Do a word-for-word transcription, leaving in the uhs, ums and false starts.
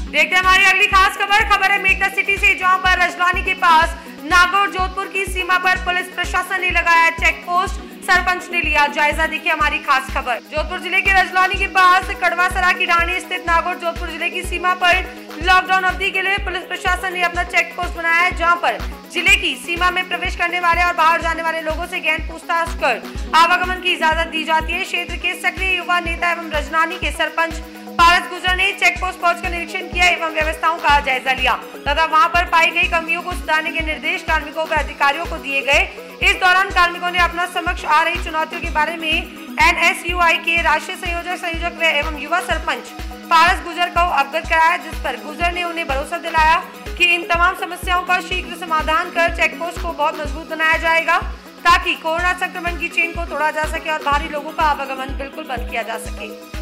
देखते हैं हमारी अगली खास खबर। खबर है मेटका सिटी से, जहां पर रजलानी के पास नागौर जोधपुर की सीमा पर पुलिस प्रशासन ने लगाया चेक पोस्ट। सरपंच ने लिया जायजा। देखिए हमारी खास खबर। जोधपुर जिले के रजलानी के पास कड़वासरा की ढाणी स्थित नागौर जोधपुर जिले की सीमा पर लॉकडाउन अवधि के लिए पुलिस प्रशासन ने अपना चेक पोस्ट बनाया है, जहां पर जिले की सीमा में प्रवेश करने वाले और बाहर जाने वाले लोगों से गहन पूछताछ कर आवागमन की इजाजत दी जाती है। क्षेत्र के सक्रिय युवा नेता एवं रजलानी के सरपंच पारस गुजर ने चेक पोस्ट पहुंचकर निरीक्षण किया एवं व्यवस्थाओं का जायजा लिया तथा वहां पर पाई गई कमियों को सुधारने के निर्देश कार्मिकों व अधिकारियों को दिए गए। इस दौरान कार्मिकों ने अपना समक्ष आ रही चुनौतियों के बारे में एन एस यू आई के राष्ट्रीय संयोजक संयोजक एवं युवा सरपंच पारस गुजर को अवगत कराया, जिस पर गुजर ने उन्हें भरोसा दिलाया कि इन तमाम समस्याओं का शीघ्र समाधान कर चेक पोस्ट को बहुत मजबूत बनाया जाएगा ताकि कोरोना संक्रमण की चेन को तोड़ा जा सके और बाहरी लोगों का आवागमन बिल्कुल बंद किया जा सके।